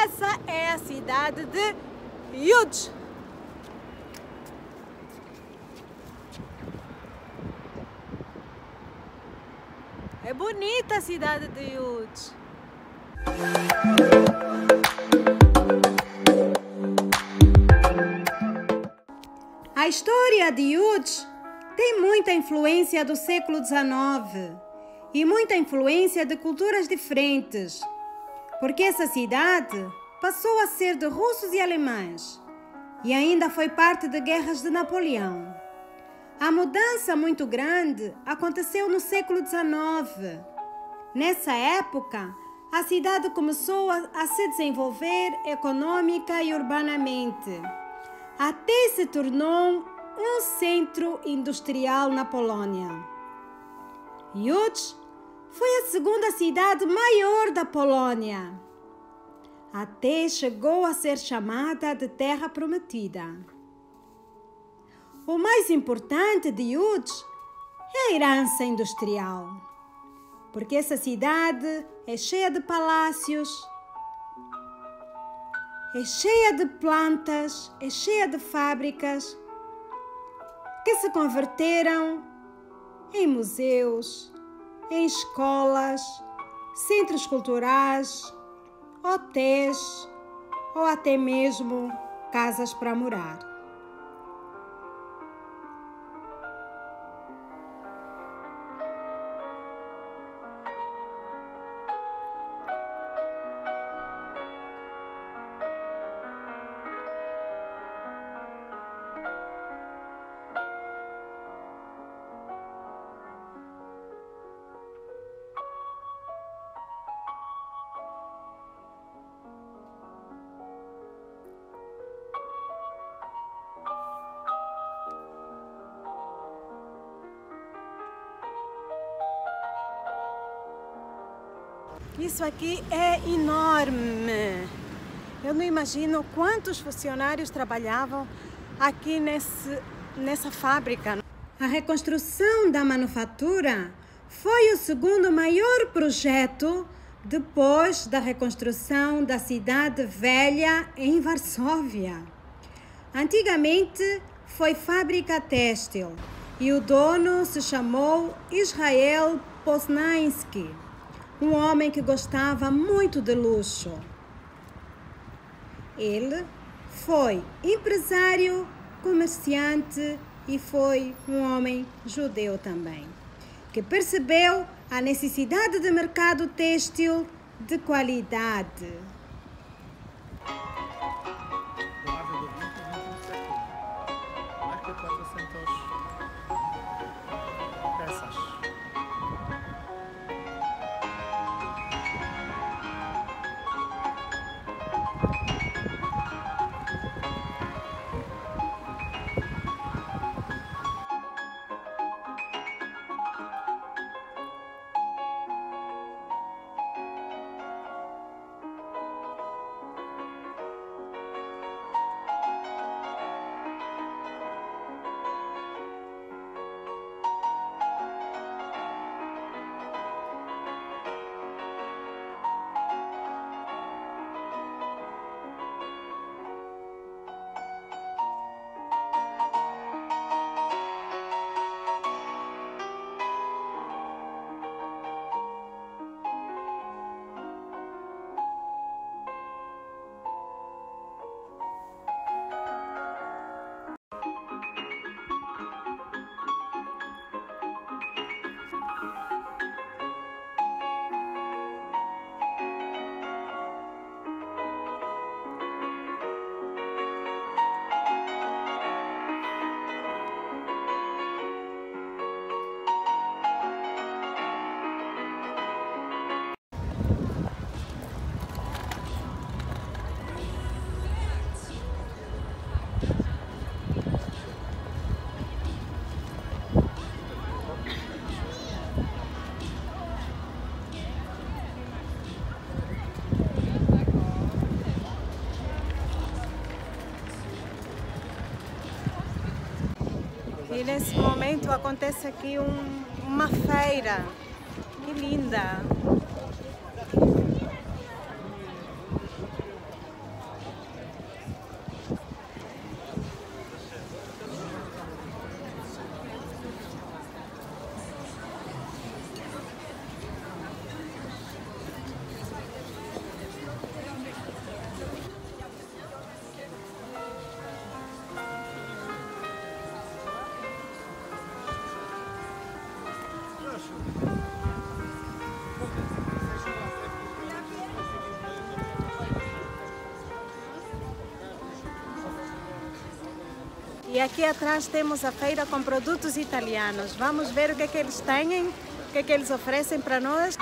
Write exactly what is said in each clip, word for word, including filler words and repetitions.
essa é a cidade de Ljuds. É bonita a cidade de Ljuds. A história de Ljuds tem muita influência do século dezenove e muita influência de culturas diferentes, porque essa cidade passou a ser de russos e alemães e ainda foi parte de guerras de Napoleão. A mudança muito grande aconteceu no século dezenove. Nessa época, a cidade começou a, a se desenvolver econômica e urbanamente, até se tornou um centro industrial na Polônia. Ljuds foi a segunda cidade maior da Polônia, até chegou a ser chamada de Terra Prometida. O mais importante de Ljuds é a herança industrial, porque essa cidade é cheia de palácios, é cheia de plantas, é cheia de fábricas que se converteram em museus, em escolas, centros culturais, hotéis ou até mesmo casas para morar. Isso aqui é enorme. Eu não imagino quantos funcionários trabalhavam aqui nesse, nessa fábrica. A reconstrução da manufatura foi o segundo maior projeto depois da reconstrução da cidade velha em Varsóvia. Antigamente foi fábrica têxtil e o dono se chamou Israel Poznański, um homem que gostava muito de luxo. Ele foi empresário, comerciante e foi um homem judeu também, que percebeu a necessidade de mercado têxtil de qualidade. E nesse momento acontece aqui um, uma feira. Que linda! E aqui atrás temos a feira com produtos italianos. Vamos ver o que é que eles têm, o que é que eles oferecem para nós.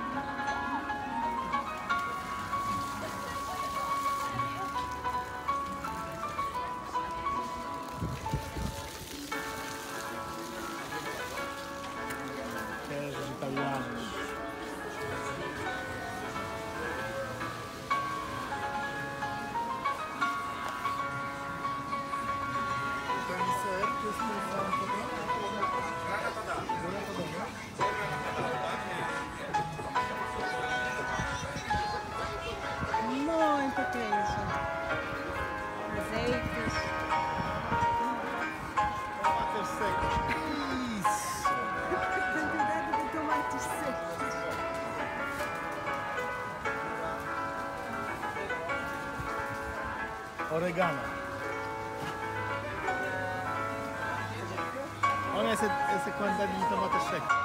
Queijos italianos. Muito queijo. Azeites. Tomate seco. Isso! Quantidade de tomates secos. Oregano. Olha essa, essa quantidade de tomate seco.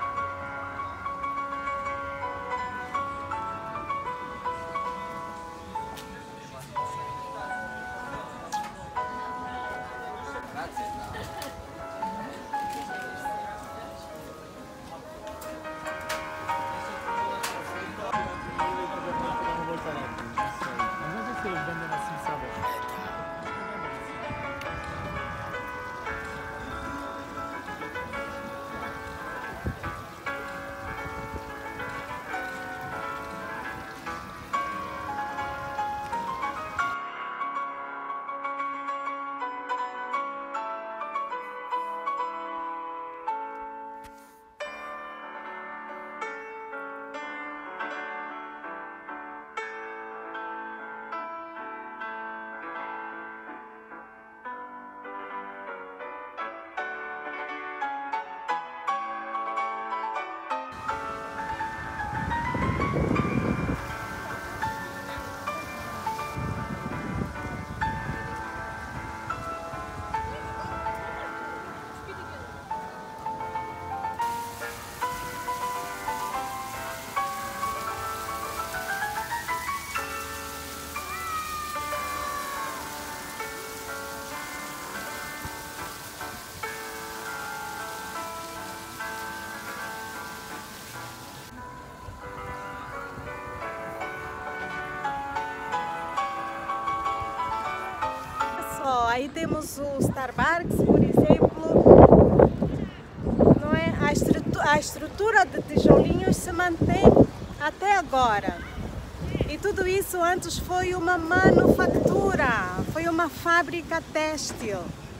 Aí temos o Starbucks, por exemplo. Não é? a, estrutura, a estrutura de tijolinhos se mantém até agora. E tudo isso antes foi uma manufatura, foi uma fábrica têxtil.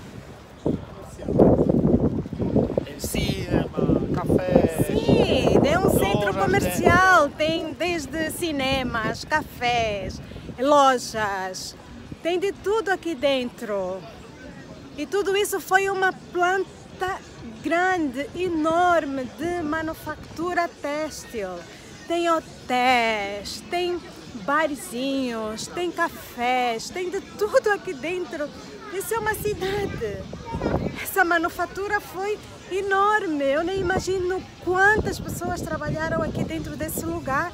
Cinema, café. Sim, é um centro comercial, tem desde cinemas, cafés, lojas. Tem de tudo aqui dentro. E tudo isso foi uma planta grande, enorme, de manufatura têxtil. Tem hotéis, tem barzinhos, tem cafés, tem de tudo aqui dentro. Isso é uma cidade. Essa manufatura foi enorme. Eu nem imagino quantas pessoas trabalharam aqui dentro desse lugar.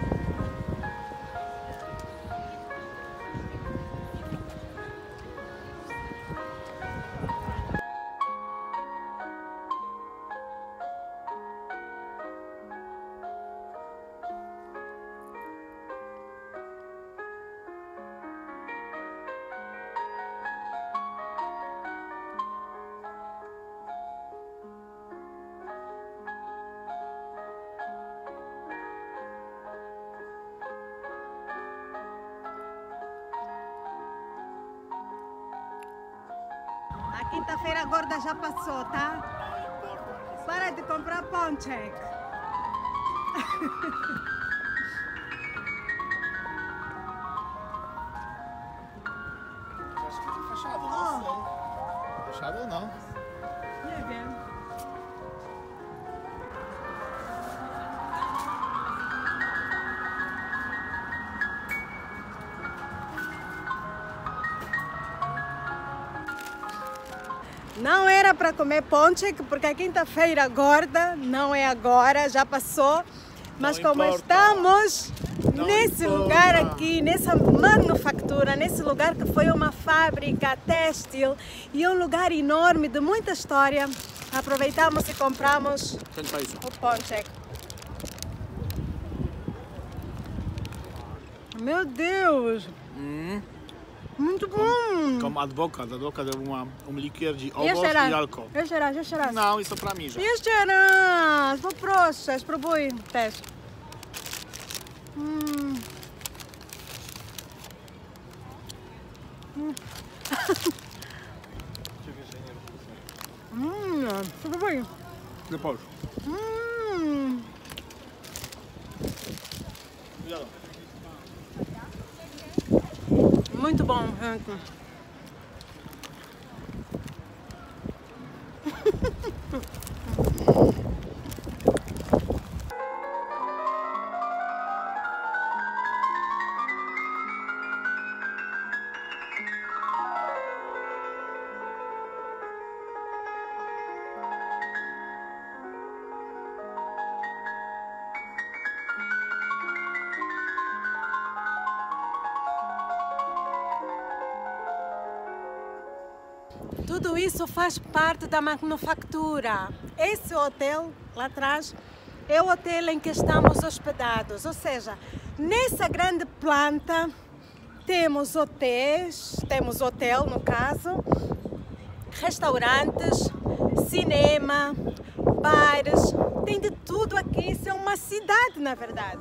A quinta-feira gorda já passou, tá? Para de comprar ponchek. Acho que tá fechado, não sei. Fechado ou não? Nie wiem. Não era para comer ponchek, porque a quinta-feira gorda não é agora, já passou. Mas Não como importa. estamos nesse lugar aqui, nessa manufatura, nesse lugar que foi uma fábrica têxtil e um lugar enorme de muita história. Aproveitamos e compramos o pączek. Meu Deus! Hum. Muito bom! Como advokat, advokat é uma, um liqueur de ovos Jeszcze e raz, álcool. jeszcze raz, jeszcze raz. Não, isso pra mim já. Jeszcze raz! Poproszę, spróbuj też. Mm. Mm. mm. Spróbuj. Depois. Mm. Muito bom, gente. Tudo isso faz parte da manufatura. Esse hotel lá atrás é o hotel em que estamos hospedados, ou seja, nessa grande planta temos hotéis, temos hotel no caso, restaurantes, cinema, bares, tem de tudo aqui. Isso é uma cidade, na verdade.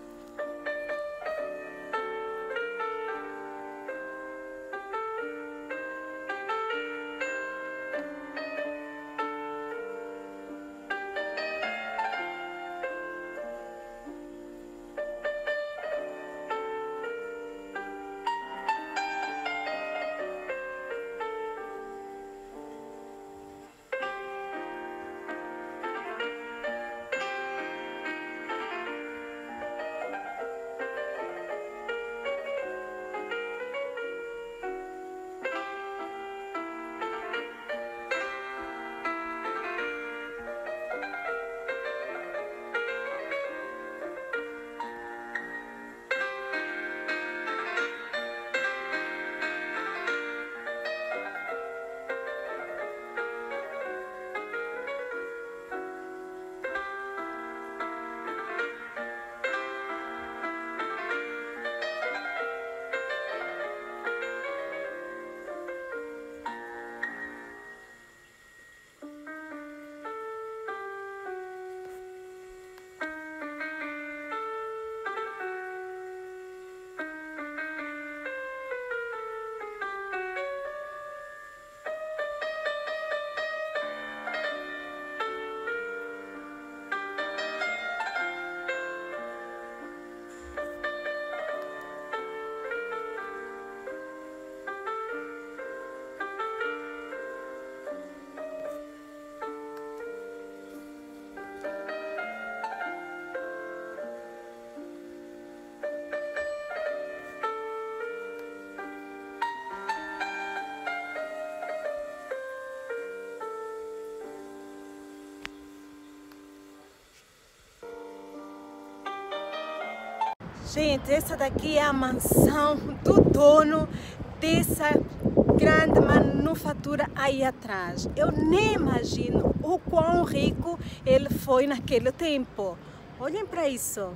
Gente, essa daqui é a mansão do dono dessa grande manufatura aí atrás. Eu nem imagino o quão rico ele foi naquele tempo. Olhem para isso.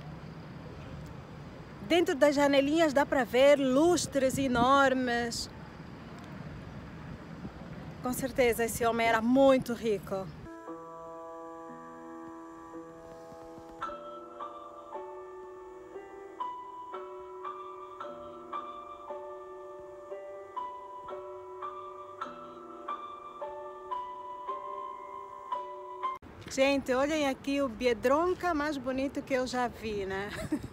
Dentro das janelinhas dá para ver lustres enormes. Com certeza esse homem era muito rico. Gente, olhem aqui o Biedronka mais bonito que eu já vi, né?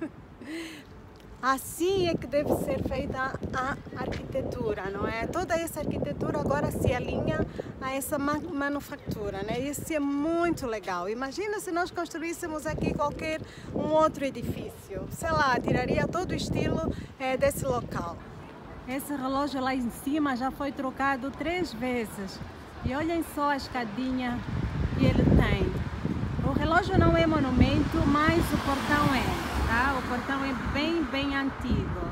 Assim é que deve ser feita a arquitetura, não é? Toda essa arquitetura agora se alinha a essa manufatura, né? Isso é muito legal. Imagina se nós construíssemos aqui qualquer um outro edifício. Sei lá, tiraria todo o estilo é, desse local. Esse relógio lá em cima já foi trocado três vezes. E olhem só a escadinha que ele tem. O relógio não é monumento, mas o portão é. tá? O portão é bem, bem antigo.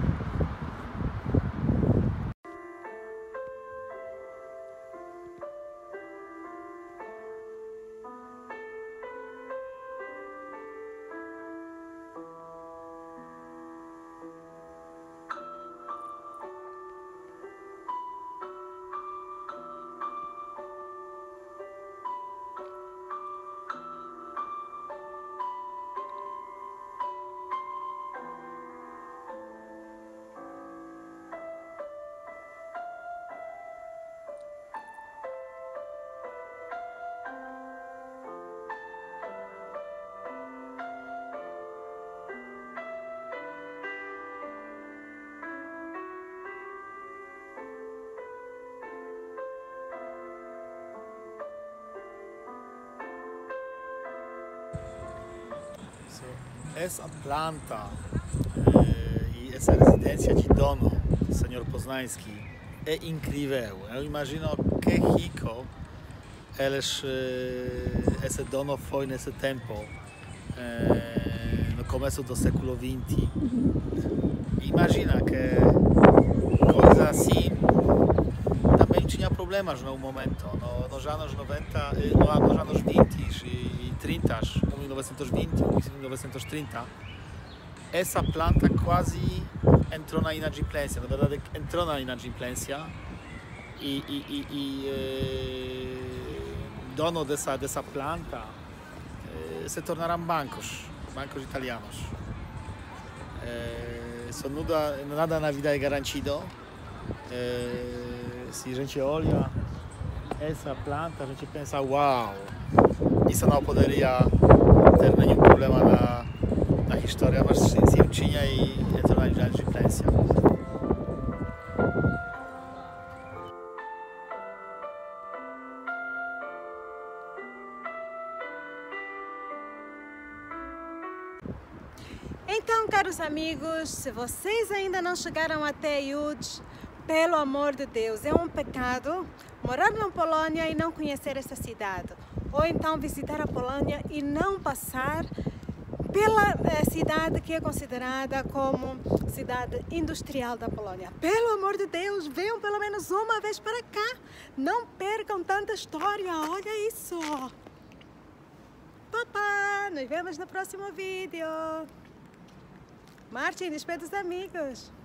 Essa planta eh, e essa residência de dono, senhor Poznański, é incrível. Eu imagino que rico eles, eh, esse dono foi nesse tempo, eh, no começo do século vinte. Imagina que coisa assim também tinha problemas no momento, no, nos anos noventa, no, nos anos vinte e trinta, mil novecentos e vinte, mil novecentos e trinta, essa planta quase entrou na inadimplência, na verdade entrou na inadimplência e, e, e, e eh, dono dessa, dessa planta eh, se tornaram bancos, bancos italianos. Eh, isso nada, nada na vida é garantido. Eh, se a gente olha essa planta, a gente pensa, uau, isso não poderia ter nenhum problema na, na história, mas sim, sim tinha e entrou na inadimplência. Então, caros amigos, se vocês ainda não chegaram até Łódź, pelo amor de Deus, é um pecado morar na Polônia e não conhecer essa cidade. Ou então visitar a Polônia e não passar pela eh, cidade que é considerada como cidade industrial da Polônia. Pelo amor de Deus, venham pelo menos uma vez para cá. Não percam tanta história, olha isso. Papá, nos vemos no próximo vídeo. Martin, despede os amigos.